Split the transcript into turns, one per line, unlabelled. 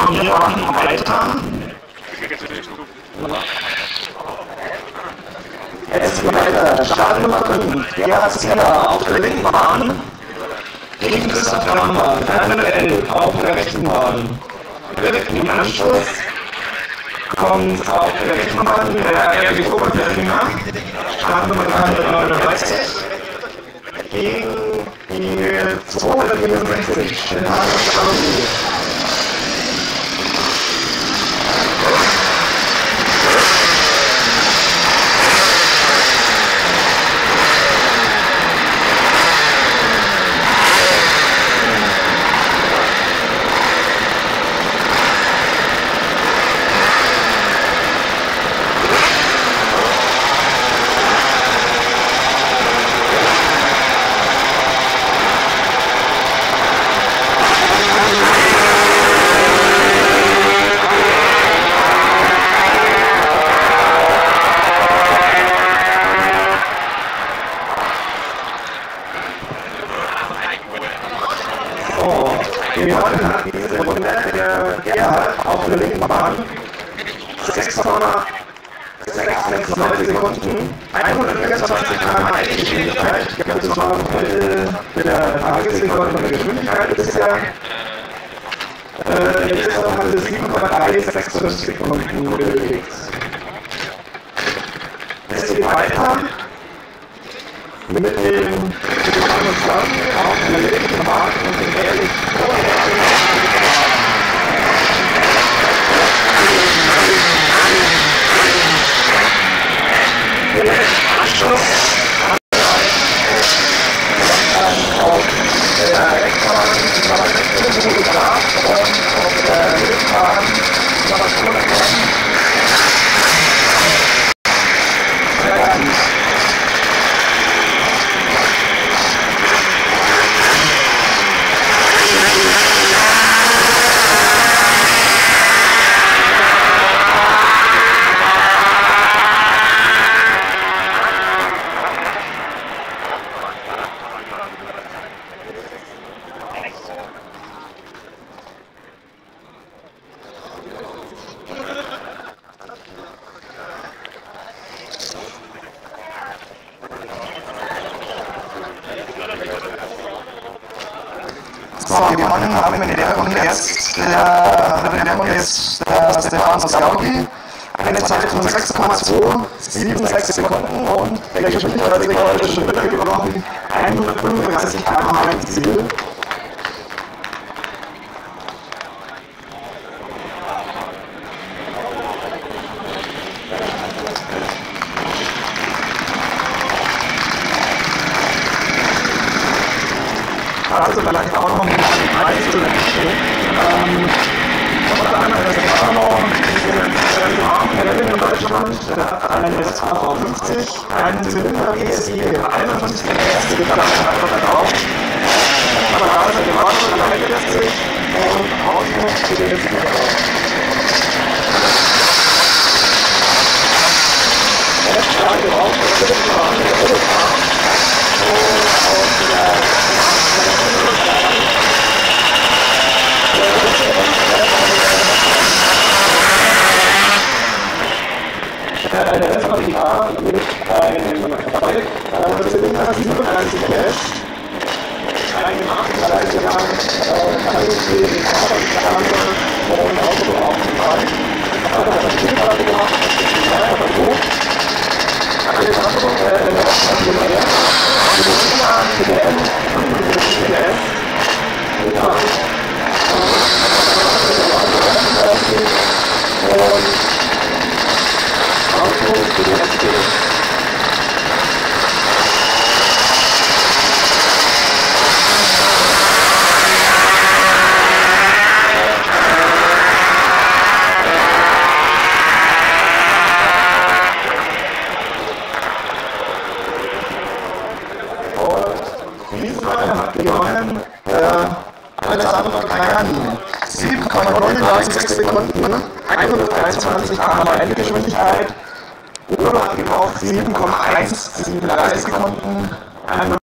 wir machen weiter. Jetzt weiter. Startnummer 5. Gerhard Zeller auf der linken Bahn. Gegen Christoph Rammer, Manuel auf der rechten Bahn. Direkt im Anschluss kommt auf der rechten Bahn der RB Oberberliner, Startnummer 339, gegen die 264, den Hannes Schalli. Gewonnen hat diese Runde der Gerhard auf der linken Bahn 6,669 Sekunden, 124 km Geschwindigkeit. Ich habe das mal mit der Tagesrekord von der Geschwindigkeit bisher. Jetzt haben wir 7,365 Sekunden bewegt. Es geht weiter mit dem auf der linken Bahn und dem Ehrlich Anschluss auf der Rechtbahn war es gut gebracht und auf der Linksbahn war es gut gebracht. So, gewonnen haben in der Runde jetzt der Stefan Soskowski, eine Zeit von 6,276 Sekunden und der Geschwindigkeitsrekord ist schon wieder gebrochen, 135 km/h im Ziel. Also vielleicht auch noch ein Preis zu nennen. Unter anderem ist der Arno, der in Deutschland, der hat einen SAV50, einen Zylinder WSI 51, der erste Gitarre einfach verkauft. Aber da ist er gewonnen und leitet sich und Ausdruck steht jetzt wieder auf. Er ist stark gebraucht, das ist der der SVA mit einem Zylinder 37 PS, ein Nachrichtenleiter, die Fahrradkammer und Auto auf dem Fall. Aber das ist nicht gerade gemacht, das ist einfach so. Eine Sache, hat gewonnen Alexander Kajani. 7,936 Sekunden, 123 km/h Endgeschwindigkeit. Uhr hat gebraucht 7,173 Sekunden,